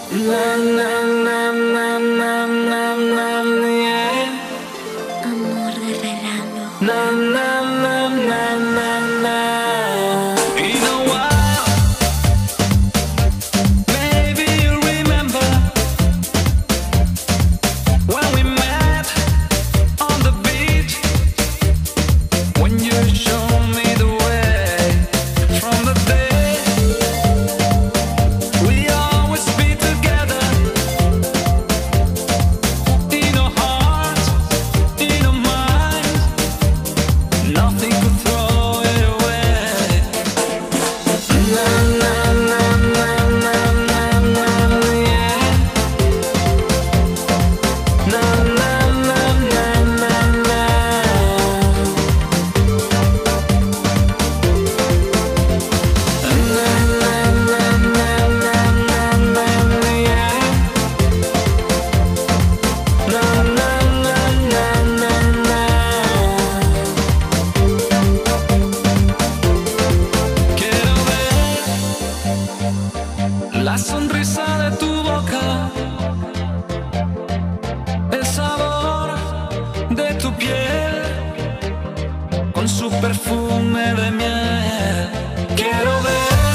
Na, na, na, na, na, na, na, yeah. Amor de verano. Na, na, na, na, na, na. In a while, maybe you'll remember when we met on the beach, when you showed me the way from the day we always be together. In our hearts, in our minds, nothing could throw it away. Na, na, na, na, na, na, na, yeah. Na, na, na, na, na, na. Quiero ver la sonrisa de tu boca, el sabor de tu piel, con su perfume de miel. Quiero ver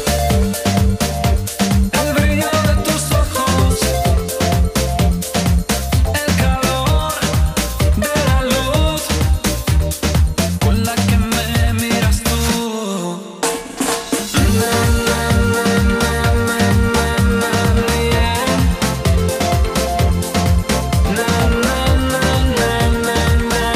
el brillo de tus ojos, el calor de la luz con la que me miras tú. Na, na, na, na, na, na, na, yeah. Na, na, na, na, na, na.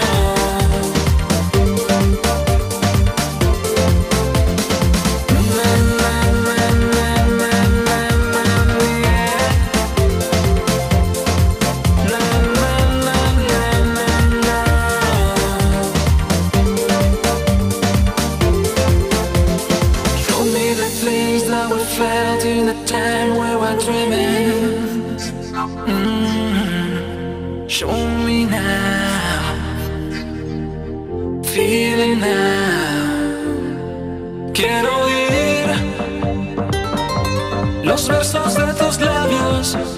Show me the things that we felt in the time we were dreaming. Show me now, feeling now. Quiero oír los versos de tus labios